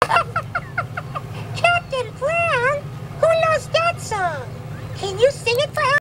Captain Brown? Who knows that song? Can you sing it for us?